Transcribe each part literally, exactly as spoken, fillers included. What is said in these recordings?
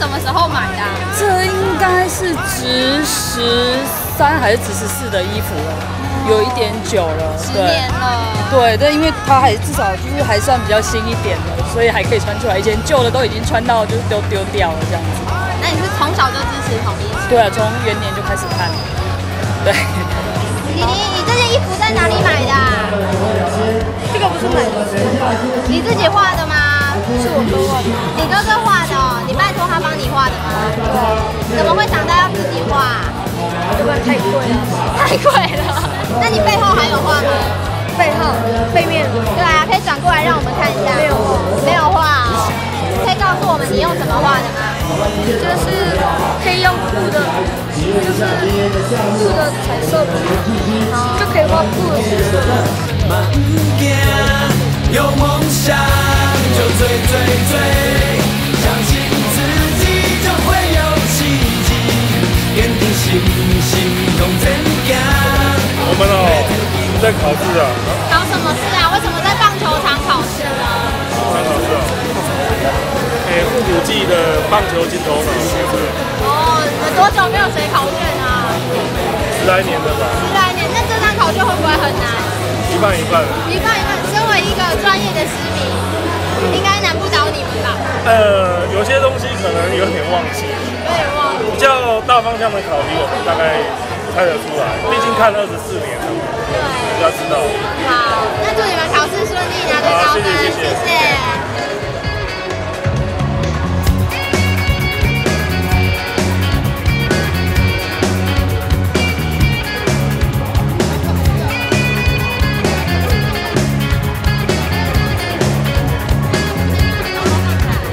什么时候买的、啊？ 这应该是值十三还是值十四的衣服了，有一点久了， 十年了。 对，但因为它还至少就是还算比较新一点的，所以还可以穿出来。以前旧的都已经穿到就是都丢掉了这样子。 那你是从小就支持统一？ 对啊，从元年就开始看。对。 你你你这件衣服在哪里买的、啊？ 这个不是买的， 你自己画的吗？ 是我哥画的。 你哥哥画的哦，你拜托他帮你画的吗？对。怎么会想到要自己画？ 要不然太贵了。 太贵了。那你背后还有画吗？ 背后、背面。 对啊，可以转过来让我们看一下。 没有画。 没有画哦。可以告诉我们你用什么画的吗？ 这是可以用布的，就是布的彩色笔，就可以画布的颜色。 有梦想就追追追，相信自己就会有奇迹，坚定信心同增加。 我们哦在考试啊。 考什么试啊？为什么在棒球场考试呢？ 场考试啊。诶，复古季的棒球金头脑学测。 哦，你们多久没有写考卷啊？ 十来年了吧。 十来年，那这张考卷会不会很难？ 一半一半。 一半一半。身为一个专业的诗迷，应该难不倒你们吧？ 呃，有些东西可能有点忘记。 有点忘记。 比较大方向的考题，我们大概猜得出来，毕竟看二十四年了， 对， 比较知道。 好，那祝你们考试顺利，拿到高分，谢谢。谢谢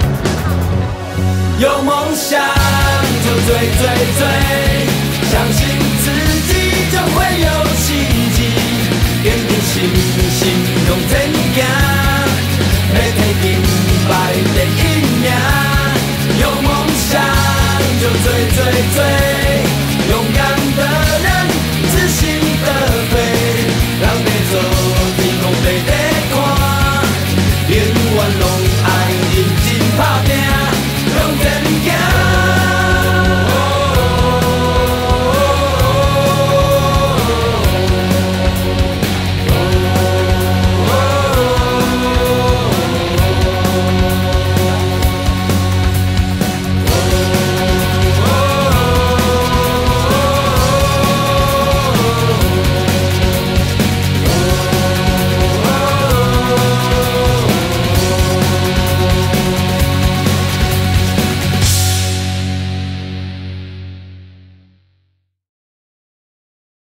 有梦想就追追追，相信